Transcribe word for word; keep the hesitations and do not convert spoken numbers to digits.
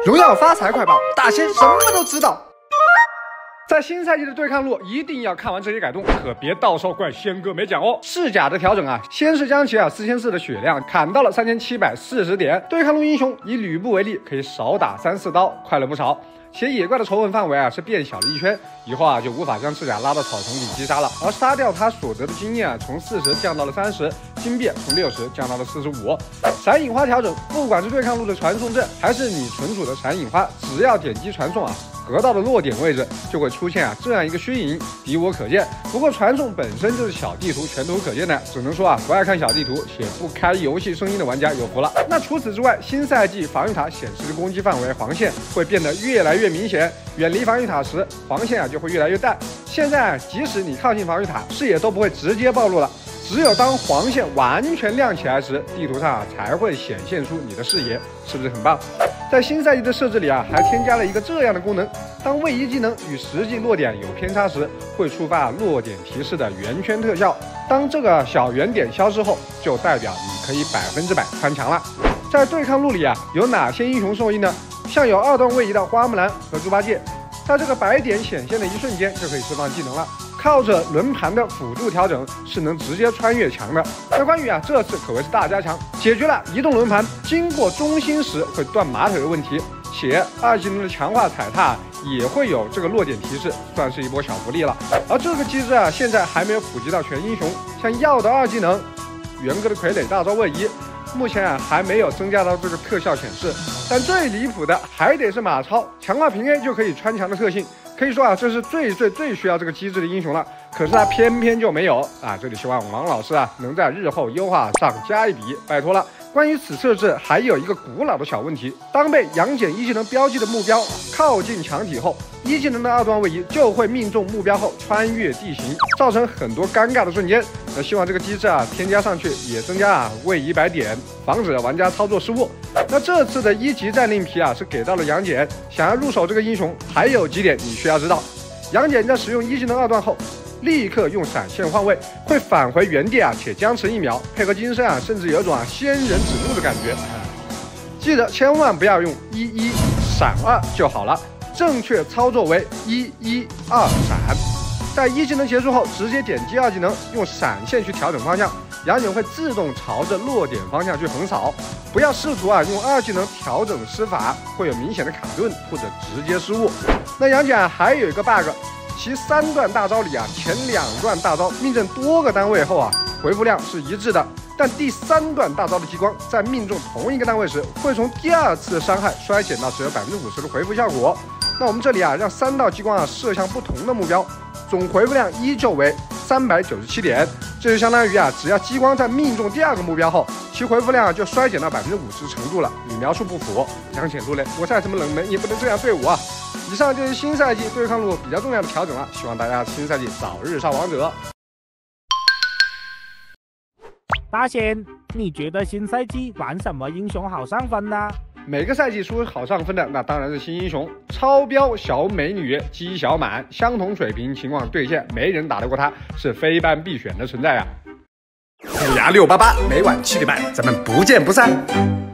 荣耀发财快报，大仙什么都知道。在新赛季的对抗路，一定要看完这些改动，可别到时候怪仙哥没讲哦。试甲的调整啊，先是将其啊四千四的血量砍到了三千七百四十点。对抗路英雄以吕布为例，可以少打三四刀，快了不少。且野怪的仇恨范围啊是变小了一圈，以后啊就无法将赤甲拉到草丛里击杀了，而杀掉他所得的经验啊从四十降到了三十，金币从六十降到了四十五。闪影花调整，不管是对抗路的传送阵，还是你存储的闪影花，只要点击传送啊，得到的落点位置就会出现啊这样一个虚影，敌我可见。不过传送本身就是小地图全图可见的，只能说啊不爱看小地图且不开游戏声音的玩家有福了。那除此之外，新赛季防御塔显示的攻击范围黄线会变得越来越明显，远离防御塔时黄线啊就会越来越淡。现在即使你靠近防御塔，视野都不会直接暴露了。只有当黄线完全亮起来时，地图上啊才会显现出你的视野，是不是很棒？在新赛季的设置里啊，还添加了一个这样的功能：当位移技能与实际落点有偏差时，会触发落点提示的圆圈特效。当这个小圆点消失后，就代表你可以百分之百穿墙了。在对抗路里啊，有哪些英雄受益呢？像有二段位移的花木兰和猪八戒，在这个白点显现的一瞬间就可以释放技能了。靠着轮盘的辅助调整是能直接穿越墙的。那关羽啊，这次可谓是大加强，解决了移动轮盘经过中心时会断马腿的问题，且二技能的强化踩踏也会有这个落点提示，算是一波小福利了。而这个机制啊，现在还没有普及到全英雄，像耀的二技能、元哥的傀儡大招位移，目前啊还没有增加到这个特效显示。但最离谱的还得是马超强化平 A 就可以穿墙的特性。可以说啊，这是最最最需要这个机制的英雄了，可是他偏偏就没有啊！这里希望王老师啊能在日后优化上加一笔，拜托了。关于此设置，还有一个古老的小问题：当被杨戬一技能标记的目标靠近墙体后，一技能的二段位移就会命中目标后穿越地形，造成很多尴尬的瞬间。那希望这个机制啊添加上去，也增加啊位移白点，防止玩家操作失误。那这次的一级战令皮啊是给到了杨戬，想要入手这个英雄，还有几点你需要知道。杨戬在使用一技能二段后，立刻用闪现换位，会返回原地啊，且僵持一秒，配合金身啊，甚至有一种啊仙人指路的感觉。记得千万不要用一一闪二就好了，正确操作为一一二闪。在一技能结束后，直接点击二技能，用闪现去调整方向，杨戬会自动朝着落点方向去横扫。不要试图啊用二技能调整施法，会有明显的卡顿或者直接失误。那杨戬啊还有一个 bug。其三段大招里啊，前两段大招命中多个单位后啊，回复量是一致的，但第三段大招的激光在命中同一个单位时，会从第二次伤害衰减到只有百分之五十的回复效果。那我们这里啊，让三道激光啊射向不同的目标，总回复量依旧为三百九十七点，这就相当于啊，只要激光在命中第二个目标后，其回复量啊就衰减到百分之五十程度了。与描述不符，杨戬路嘞，我再怎么冷门也不能这样对我啊！以上就是新赛季对抗路比较重要的调整了，希望大家新赛季早日上王者。 大仙，你觉得新赛季玩什么英雄好上分呢？ 每个赛季出好上分的，那当然是新英雄，超标小美女姬小满，相同水平情况兑现，没人打得过她，是非班必选的存在啊！虎牙六八八，每晚七点半，咱们不见不散。